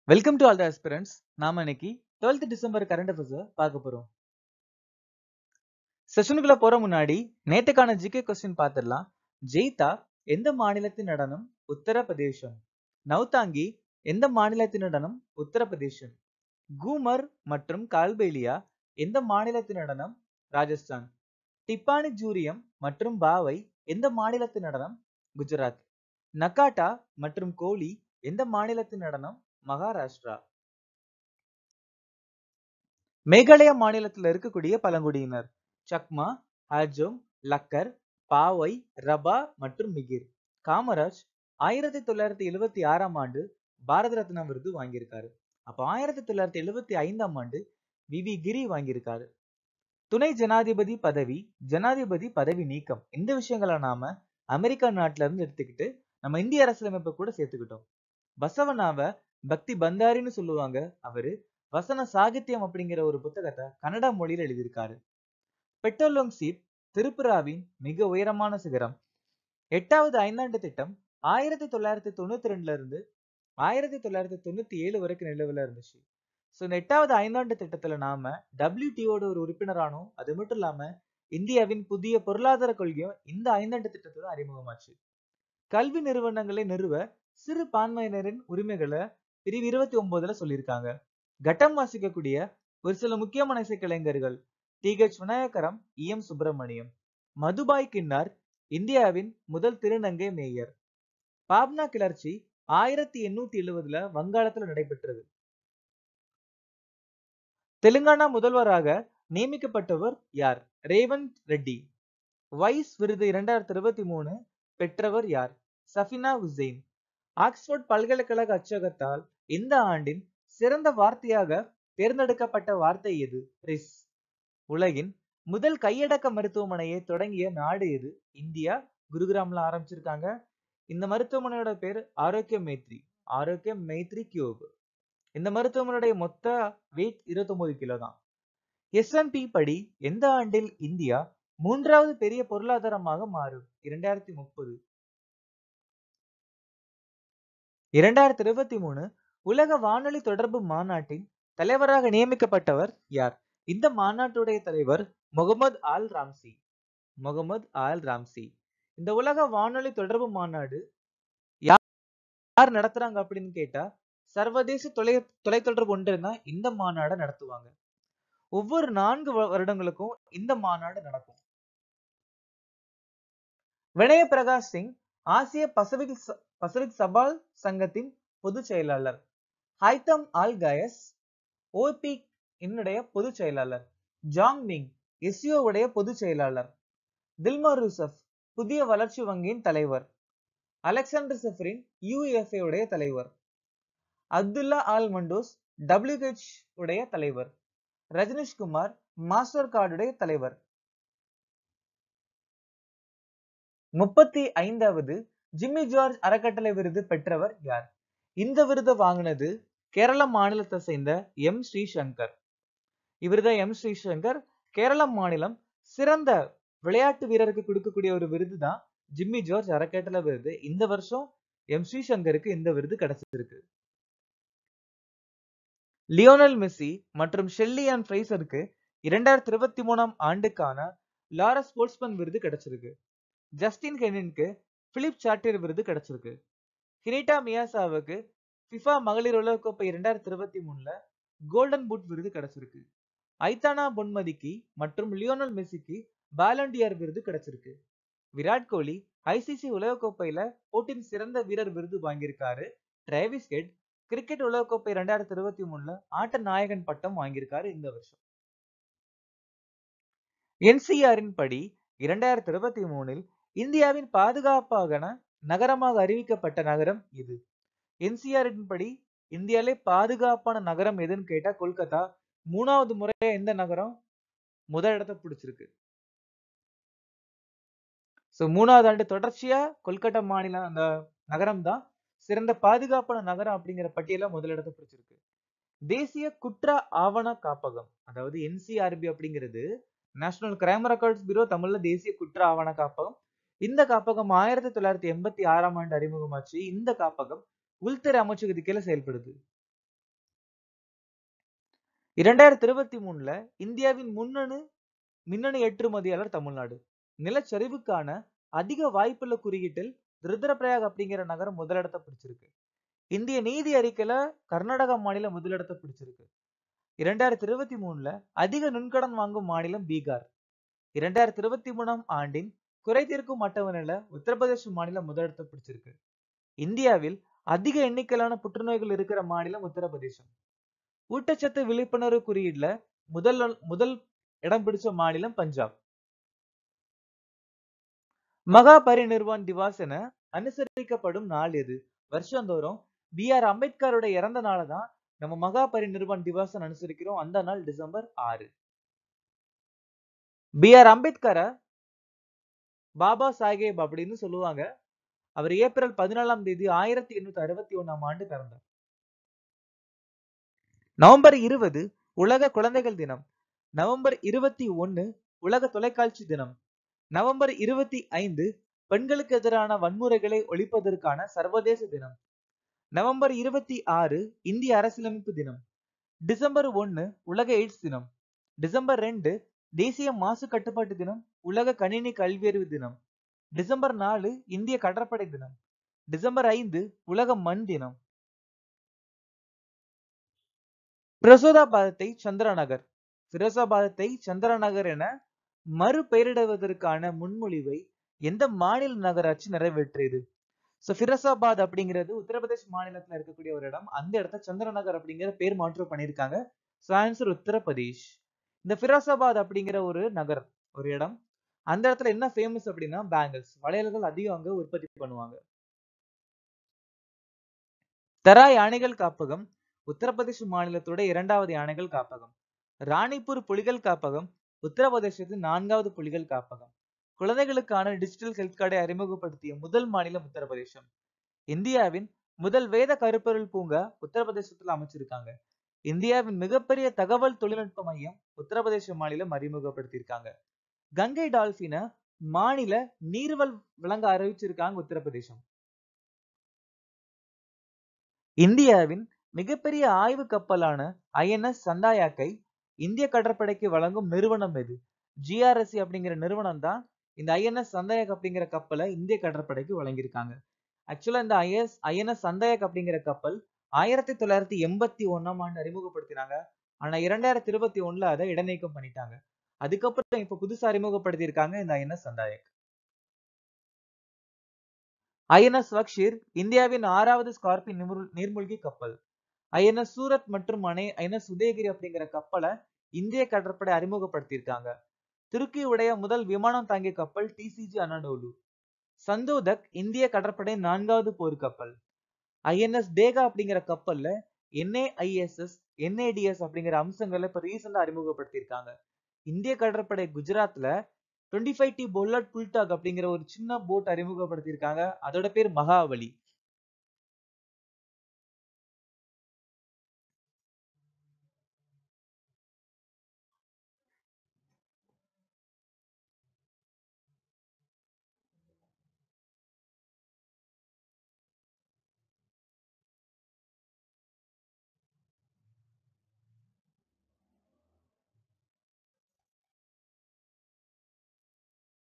Welcome to all the aspirants. நாம இன்னைக்கு 12th December current affairs பார்க்க போறோம். செஷனுக்குள்ள போற முன்னாடி நேத்துக்கான ஜிகே கொஸ்டின் பார்த்துடலாம். ஜெய்தா எந்த மாநிலத்தின் நடனம்? உத்தரப்பிரதேசம். நௌதாங்கி எந்த மாநிலத்தின் நடனம்? உத்தரப்பிரதேசம். கூமர் மற்றும் கால்பேலியா எந்த மாநிலத்தின் நடனம்? ராஜஸ்தான். டிப்பானி ஜூரியம் மற்றும் பாவை எந்த மாநிலத்தின் நடனம்? குஜராத். நகாட்டா மற்றும் கோலி எந்த மாநிலத்தின் நடனம்? மகாராஷ்டிரா. மேகாலயா மாநிலத்தில் இருக்கக்கூடிய பழங்குடியினர் சக்மா, ஹாஜோம், லக்கர், பாவை, ரபா மற்றும் மிகிர். காமராஜ் 1976ஆம் ஆண்டு பாரத ரத்னா விருது வாங்கியிருக்காரு. அப்ப 1975ஆம் ஆண்டு வி கிரி வாங்கியிருக்காரு. துணை ஜனாதிபதி பதவி, ஜனாதிபதி பதவி நீக்கம், இந்த விஷயங்களை நாம அமெரிக்கா நாட்டுல இருந்து எடுத்துக்கிட்டு நம்ம இந்திய அரசியலமைப்பை கூட சேர்த்துக்கிட்டோம். பசவனாவ பக்தி பந்தாரின்னு சொல்லுவாங்க. அவரு வசன சாகித்யம் அப்படிங்கிற ஒரு புத்தகத்தை கன்னட மொழியில எழுதியிருக்காரு. பெட்ரோலியம் சீப் திரிபுராவின் மிக உயரமான சிகரம். 8வது ஐந்தாண்டு திட்டம் 1992ல இருந்து 1997 வரைக்கும் நிலவுல இருந்துச்சு. ஸோ இந்த 8வது ஐந்தாண்டு திட்டத்துல நாம WTOட ஒரு உறுப்பினரானோம். அது மட்டும் இல்லாம இந்தியாவின் புதிய பொருளாதார கொள்கையும் இந்த ஐந்தாண்டு திட்டத்துல அறிமுகமாச்சு. கல்வி நிறுவனங்களை நிறுவ சிறுபான்மையினரின் உரிமைகளை பிரிவு 29ல சொல்லியிருக்காங்க. கட்டம் வாசிக்கக்கூடிய ஒரு சில முக்கியமான இசைக்கலைஞர்கள் TH விநாயகரம், EM சுப்பிரமணியம். மதுபாய் கின்னார் இந்தியாவின் முதல் திருநங்கை மேயர். பாப்னா கிளர்ச்சி 1870ல வங்காளத்துல நடைபெற்றது. தெலுங்கானா முதல்வராக நியமிக்கப்பட்டவர் யார்? ரேவந்த் ரெட்டி. வைஸ் விருது 2023 பெற்றவர் யார்? சஃபினா உசேன். ஆக்ஸ்போர்ட் பல்கலைக்கழக அச்சகத்தால் இந்த ஆண்டின் சிறந்த வார்த்தையாக தேர்ந்தெடுக்கப்பட்ட வார்த்தை எது? ரிஸ். உலகின் முதல் கையடக்க மருத்துவமனையை தொடங்கிய நாடு எது? இந்தியா. குருகிராம்ல ஆரம்பிச்சிருக்காங்க. இந்த மருத்துவமனையோட பேர் ஆரோக்கிய மைத்ரி கியூப். இந்த மருத்துவமனையுடைய மொத்த வெயிட் 29 கிலோ தான். S&P படி எந்த ஆண்டில் இந்தியா 3வது பெரிய பொருளாதாரமாக மாறும்? 2030. 2023 உலக வானொலி தொடர்பு மாநாட்டின் தலைவராக நியமிக்கப்பட்டவர் யார்? இந்த மாநாட்டுடைய தலைவர் முகமது ஆல் ராம்சி. இந்த உலக வானொலி தொடர்பு மாநாடு யார் நடத்துறாங்க அப்படின்னு கேட்டா சர்வதேச தொலைத்தொடர்பு ஒன்றியம் தான் இந்த மாநாடை நடத்துவாங்க. ஒவ்வொரு 4 வருடங்களுக்கும் இந்த மாநாடு நடக்கும். வினய பிரகாஷ் சிங் ஆசிய பசிபிக் சபால் சங்கத்தின் பொதுச் செயலாளர். ஹைத்தம் ஆல் கயஸ் OPEC என்னுடைய பொதுச் செயலாளர். ஜாங் மிங் SCO உடைய பொதுச் செயலாளர். தில்மார் யூசப் புதிய வளர்ச்சி வங்கியின் தலைவர். அலெக்சாண்டர் செஃபரின் UFA உடைய தலைவர். அப்துல்லா ஆல் மண்டோஸ் WH உடைய தலைவர். ரஜினிஷ் குமார் மாஸ்டர் கார்டுடைய தலைவர். 35வது ஜிம்மி ஜார்ஜ் அறக்கட்டளை விருது பெற்றவர் யார்? இந்த விருதை வாங்கினது கேரள மாநிலத்தை சேர்ந்த M ஸ்ரீசங்கர். இவர்தான் M ஸ்ரீசங்கர். கேரள மாநிலம் சிறந்த விளையாட்டு வீரருக்கு கொடுக்கக்கூடிய ஒரு விருது தான் ஜிம்மி ஜார்ஜ் அறக்கட்டளை விருது. இந்த வருஷம் M ஸ்ரீசங்கருக்கு இந்த விருது கிடைச்சிருக்கு. லியோனல் மெஸ்ஸி மற்றும் ஷெல்லி அண்ட் ஃப்ரைசருக்கு 2023ஆம் ஆண்டுக்கான லாரஸ் ஸ்போர்ட்ஸ்மேன் விருது கிடைச்சிருக்கு. ஜஸ்டின் ஹெனின்க்கு பிலிப் சார்ட்டியர் விருது கிடைச்சிருக்கு. ஹினிட்டா மியாசாவுக்கு FIFA மகளிர் உலகக்கோப்பை 2023ல கோல்டன் பூட் விருது கிடைச்சிருக்கு. ஐத்தானா பொன்மதிக்கு மற்றும் லியோனல் மெஸ்ஸிக்கு பாலண்டியர் விருது கிடைச்சிருக்கு. விராட் கோலி ICC உலகக்கோப்பையில போட்டியின் சிறந்த வீரர் விருது வாங்கியிருக்காரு. டிராவிஸ் ஹெட் கிரிக்கெட் உலகக்கோப்பை 2023ல ஆட்ட நாயகன் பட்டம் வாங்கியிருக்காரு இந்த வருஷம். NCRின் படி 2023ல் இந்தியாவின் பாதுகாப்பான நகரமாக அறிவிக்கப்பட்ட நகரம் இது. NCRின் படி இந்தியாவிலே பாதுகாப்பான நகரம் எதுன்னு கேட்டா கொல்கத்தா. 3வது முறையா எந்த நகரம் முதல் இடத்தை பிடிச்சிருக்கு. சோ 3வது ஆண்டு தொடர்ச்சியா கொல்கத்தா மாநிலம் அந்த நகரம் தான் சிறந்த பாதுகாப்பான நகரம் அப்படிங்கிற பட்டியல முதலிடத்தை பிடிச்சிருக்கு. தேசிய குற்ற ஆவண காப்பகம், அதாவது NCRB அப்படிங்கிறது நேஷனல் கிரைம் ரெக்கார்ட்ஸ் பியூரோ, தமிழ்ல தேசிய குற்ற ஆவண காப்பகம். இந்த காப்பகம் 1986ஆம் ஆண்டு அறிமுகமாச்சு. இந்த காப்பகம் உள்துறை அமைச்சகத்துக்கு கீழே செயல்படுது. 2023ல இந்தியாவின் மின்னணு ஏற்றுமதியாளர் தமிழ்நாடு. நிலச்சரிவுக்கான அதிக வாய்ப்புள்ள குறியீட்டில் ருத்ரபிரயாக் அப்படிங்கிற நகரம் முதலிடத்தை பிடிச்சிருக்கு. இந்திய நீதி அறிக்கையில கர்நாடகா மாநிலம் முதலிடத்தை பிடிச்சிருக்கு. 2023ல அதிக நுண்கடன் வாங்கும் மாநிலம் பீகார். 2023ஆம் ஆண்டின் குறை தீர்க்கும் அட்டவணையில உத்தரப்பிரதேச மாநிலம் முதலிடத்தை பிடிச்சிருக்கு. இந்தியாவில் அதிக எண்ணிக்கையிலான புற்றுநோய்கள் இருக்கிற மாநிலம் உத்தரப்பிரதேசம். ஊட்டச்சத்து விழிப்புணர்வு குறியீடுல முதல் இடம் பிடிச்ச மாநிலம் பஞ்சாப். மகா பரிநிர்வாண் திவாஸ் என அனுசரிக்கப்படும் நாள் எது? வருஷந்தோறும் B.R. அம்பேத்கரோட இறந்த நாளை தான் நம்ம மகா பரிநிர்வாண் திவாஸ் அனுசரிக்கிறோம். அந்த நாள் டிசம்பர் 6. B.R. அம்பேத்கரை பாபா சாஹேப் அப்படின்னு சொல்லுவாங்க. அவர் ஏப்ரல் 14ஆம் தேதி 1861ஆம் ஆண்டு பிறந்தார். நவம்பர் 20 உலக குழந்தைகள் தினம். நவம்பர் 21 உலக தொலைக்காட்சி தினம். நவம்பர் 25 பெண்களுக்கு எதிரான வன்முறைகளை ஒழிப்பதற்கான சர்வதேச தினம். நவம்பர் 26 இந்திய அரசியலமைப்பு தினம். டிசம்பர் 1 உலக எய்ட்ஸ் தினம். டிசம்பர் 2 தேசிய மாசு கட்டுப்பாட்டு தினம், உலக கணினி கல்வியறிவு தினம். டிசம்பர் 4 இந்திய கடற்படை தினம். டிசம்பர் 5 உலக மண் தினம். பிரசோதாபாதத்தை சந்திரநகர். பிரசோதாபாதத்தை சந்திரநகர் என மறுபெயரிடுவதற்கான முன்மொழிவை எந்த மாநில நகராட்சி நிறைவேற்றியது? ஃபிரோசாபாத் அப்படிங்கிறது உத்தரப்பிரதேச மாநிலத்துல இருக்கக்கூடிய ஒரு இடம். அந்த இடத்த சந்திரநகர் அப்படிங்கிற பேர் மாற்றம் பண்ணியிருக்காங்க. ஆன்சர் உத்தரப்பிரதேஷ். இந்த ஃபிரோசாபாத் அப்படிங்கிற ஒரு நகரம், ஒரு இடம். அந்த இடத்துல என்ன ஃபேமஸ் அப்படின்னா பேங்கிள்ஸ், வளையல்கள் அதிகம் அங்க உற்பத்தி பண்ணுவாங்க. தரா யானைகள் காப்பகம் உத்தரப்பிரதேச மாநிலத்தோட 2வது யானைகள் காப்பகம். ராணிப்பூர் புலிகள் காப்பகம் உத்தரப்பிரதேசத்தின் 4வது புலிகள் காப்பகம். குழந்தைகளுக்கான டிஜிட்டல் ஹெல்த் கார்டை அறிமுகப்படுத்திய முதல் மாநிலம் உத்தரப்பிரதேசம். இந்தியாவின் முதல் வேத கருப்பொருள் பூங்கா உத்தரப்பிரதேசத்தில் அமைச்சிருக்காங்க. இந்தியாவின் மிகப்பெரிய தகவல் தொழில்நுட்ப மையம் உத்தரப்பிரதேச மாநிலம் அறிமுகப்படுத்தியிருக்காங்க. கங்கை டால்பின மாநில நீர்வல் விலங்கு அறிவிச்சிருக்காங்க உத்தரப்பிரதேசம். இந்தியாவின் மிகப்பெரிய ஆய்வு கப்பலான INS சந்தாயாக்கை இந்திய கடற்படைக்கு வழங்கும் நிறுவனம் எது? GRSC அப்படிங்கிற நிறுவனம் தான் இந்த INS சந்தாயாக் அப்படிங்கிற கப்பலை இந்திய கடற்படைக்கு வழங்கியிருக்காங்க. ஆக்சுவலா இந்த INS சந்தாயாக் அப்படிங்கிற கப்பல் 1981ஆம் ஆண்டு அறிமுகப்படுத்தினாங்க. ஆனா 2021ல அதை இடைநீக்கம் பண்ணிட்டாங்க. அதுக்கப்புறம் இப்ப புதுசா அறிமுகப்படுத்தியிருக்காங்க இந்த INS சந்தாயாக். INS வக்ஷீர் இந்தியாவின் 6வது ஸ்கார்பின் நீர்மூழ்கி கப்பல். INS சூரத் மற்றும் INS உதயகிரி அப்படிங்கிற கப்பலை இந்திய கடற்படை அறிமுகப்படுத்தியிருக்காங்க. துருக்கியுடைய முதல் விமானம் தாங்கிய கப்பல் TCG அனடோலு. சந்தோதக் இந்திய கடற்படை 4வது போர்க்கப்பல். INS டேகா அப்படிங்கிற கப்பல்ல NAISS, NADS அப்படிங்கிற அம்சங்களை இப்ப ரீசெண்டா அறிமுகப்படுத்தியிருக்காங்க. இந்திய கடற்படை குஜராத்ல 25T பொல்லட் புல்டாக் அப்படிங்கிற ஒரு சின்ன போட் அறிமுகப்படுத்தியிருக்காங்க. அதோட பேர் மகாபலி.